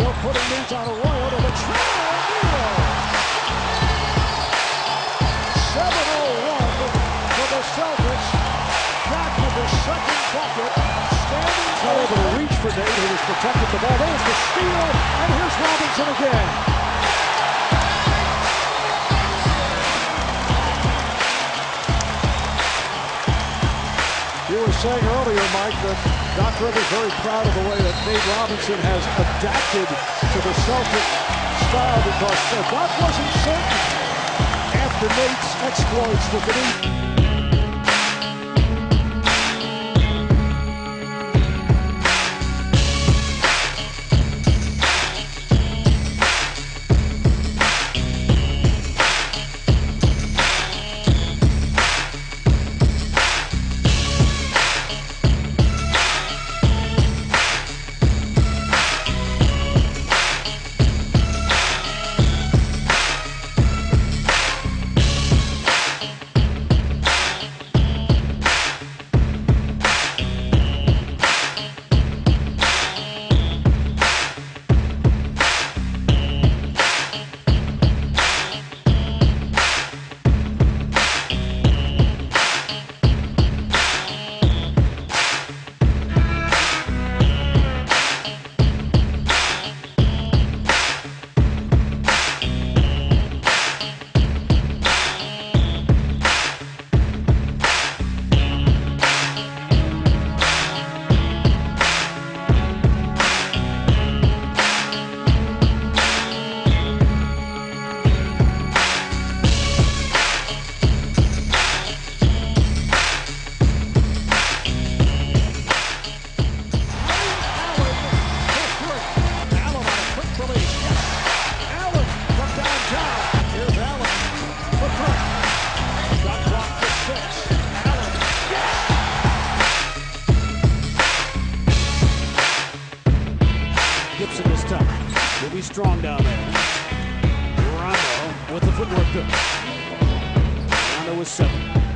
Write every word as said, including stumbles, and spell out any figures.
Still putting these on Arroyo to the triple. seven oh one for the Celtics. Back with the second bucket. Standing tall, able to reach for Nate, who was protected the ball. There's the steal, and here's Robinson again. You were saying earlier, Mike, that Doc Rivers very proud of the way that Nate Robinson has adapted to the Celtic style, because uh, Doc wasn't certain after Nate's exploits with the knee. Gibson this time. Will be strong down there. Rondo with the footwork good. Rondo with seven.